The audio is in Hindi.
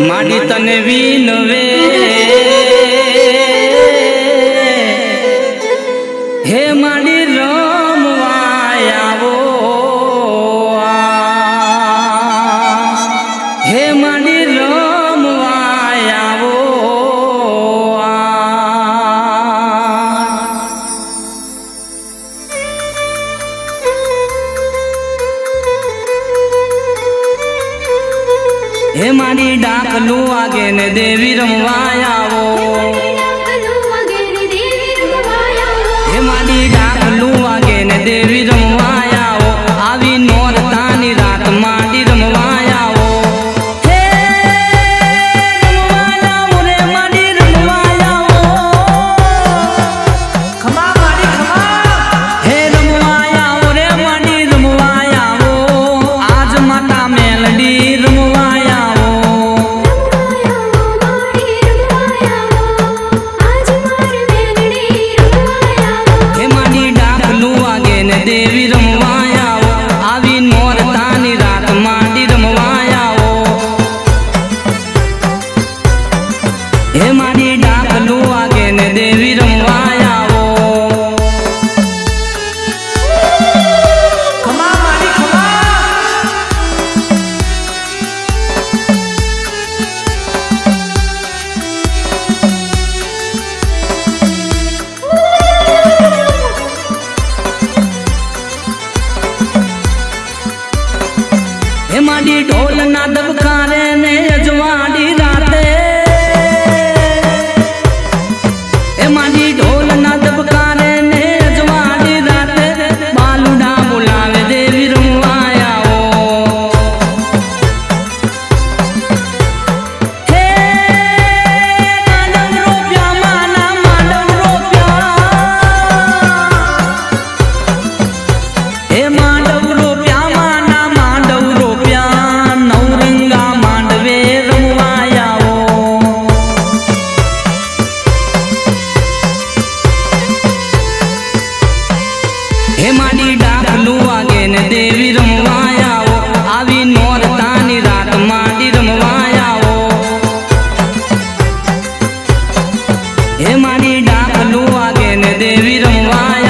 माडी तने वीनवे हे माडी रमवा आवो हे माडी रमवा आवो हे माडी डाकलू आगे ने देवी रमवा आवो हे माडी डाकलू आगे ने देवी रमवा आवो आवी नौरतानी रात माडी रमवा आवो हे रमवा आवो रे माडी रमवा आवो खमा माडी खमा हे रमवा आवो रे माडी रमवा आवो आज माता मेलडी रमवा देवी रमवा आवो आवी नौरतानी रात माडी रमवा आवो हे माडी डाकलू आगे ने देवी रमवा आवो खमा माडी खमा हे माडी ढोल ना दबकारे ने अजवाड़ी राते हे माडी ढोल ना दबकारे ने अजवाड़ी राते बालूडा बुलावे देवी रमवा आवो हे माधव रोप्या माना माधव रोप्या हे माधव रोप्या माना माधव रोप्या नवरंगा मांडवे रमवा आवो हे माडी डाकलू आगे ने देवी रमवा आवो आवी नौरतानी रात माडी रमवा आवो हे माडी डाकलू आगे ने देवी रमवा